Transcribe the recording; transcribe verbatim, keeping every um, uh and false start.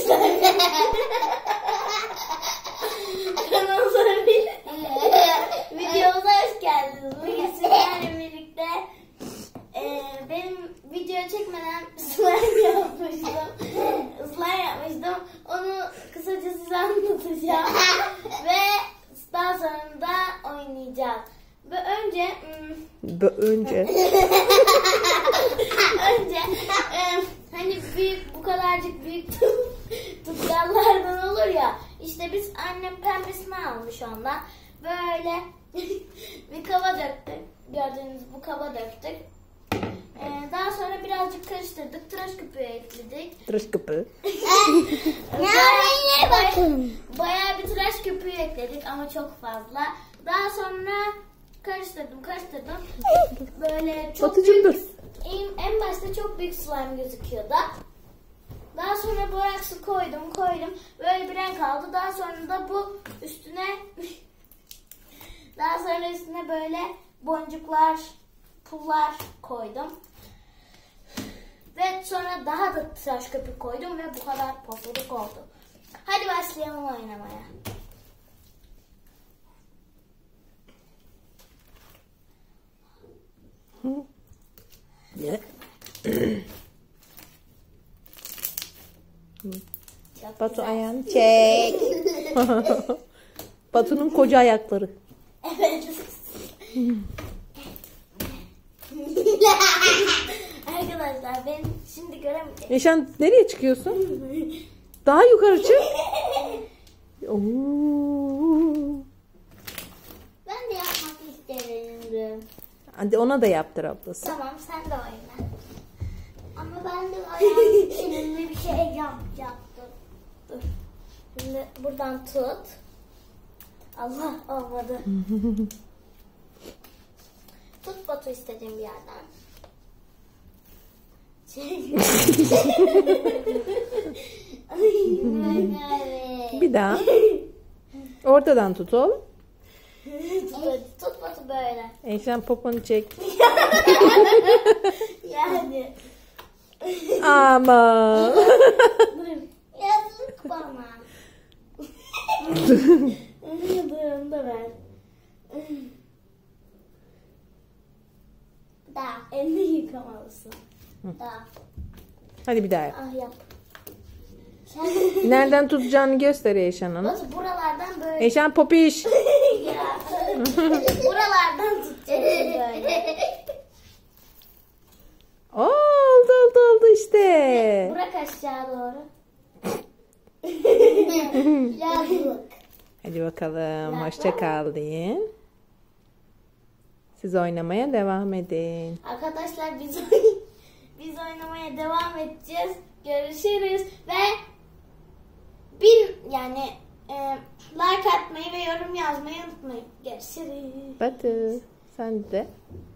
Arkadaşlar. Kanalımıza videomuza hoş geldiniz. Bugün sizlerle birlikte e, benim video çekmeden slime yapmıştım. Slime yapmıştım. Onu kısaca size anlatacağım. Ve daha sonra da oynayacağız. Ve önce Ve önce önce e, hani büyük bu kadarcık büyük tutkallardan olur ya, işte biz annem pembesini almış ondan böyle bir kaba döktük, gördüğünüz bu kaba döktük. Ee, daha sonra birazcık karıştırdık, tıraş köpüğü ekledik. tıraş köpüğü. bayağı, bayağı, bayağı bir tıraş köpüğü ekledik ama çok fazla. Daha sonra karıştırdım karıştırdım böyle çok Batıcım büyük, dur. en, en başta çok büyük slime gözüküyordu. Daha sonra boraksı koydum koydum böyle bir renk aldı. Daha sonra da bu üstüne daha sonra üstüne böyle boncuklar, pullar koydum. Ve sonra daha da tıraş köpük koydum ve bu kadar pofuduk oldu. Hadi başlayalım oynamaya. Ne? Çok Batu güzel. ayağını çek. Batu'nun koca ayakları. Evet. Arkadaşlar ben şimdi göremeyeceğim. Eşan nereye çıkıyorsun? Daha yukarı çık. Oo. Ben de yapmak isterim. Hadi ona da yaptır ablası. Tamam sen de oyna. Ama ben de ayağım seninle bir şey yapacaktım. Dur. Şimdi buradan tut. Allah olmadı. Tut Batu istediğin bir yerden. Bir daha. Ortadan tut oğlum. tut, tut Batu böyle. Eşan poponu çek. Yani. Ama. Yazık bana. Dur da ver. Daha. Elini yıkamalısın. Daha. Hadi bir daha yap. Ah yap. Nereden tutacağını göster Eşan ona. Nasıl buralardan böyle. Eşan popiş. Ya. Buralardan tutacaksın böyle. Oldu oldu oldu işte. Bırak aşağı doğru. Yazık. Hadi bakalım. Hoşça kal deyin. Siz oynamaya devam edin. Arkadaşlar biz biz oynamaya devam edeceğiz. Görüşürüz ve bin yani e, like atmayı ve yorum yazmayı unutmayın. Görüşürüz. Batı. Sen de.